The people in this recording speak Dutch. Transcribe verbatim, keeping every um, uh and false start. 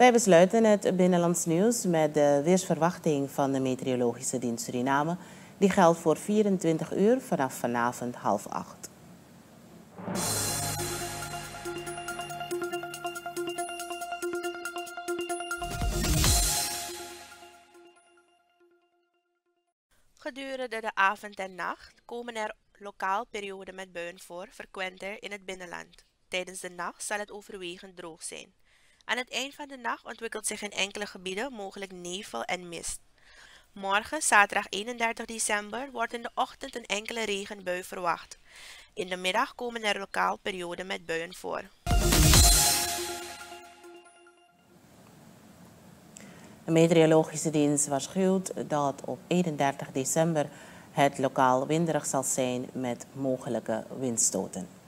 Wij besluiten het binnenlands nieuws met de weersverwachting van de Meteorologische Dienst Suriname. Die geldt voor vierentwintig uur vanaf vanavond half acht. Gedurende de avond en nacht komen er lokaal perioden met buien voor, frequenter in het binnenland. Tijdens de nacht zal het overwegend droog zijn. Aan het eind van de nacht ontwikkelt zich in enkele gebieden mogelijk nevel en mist. Morgen, zaterdag eenendertig december, wordt in de ochtend een enkele regenbui verwacht. In de middag komen er lokaal perioden met buien voor. De Meteorologische Dienst waarschuwt dat op eenendertig december het lokaal winderig zal zijn met mogelijke windstoten.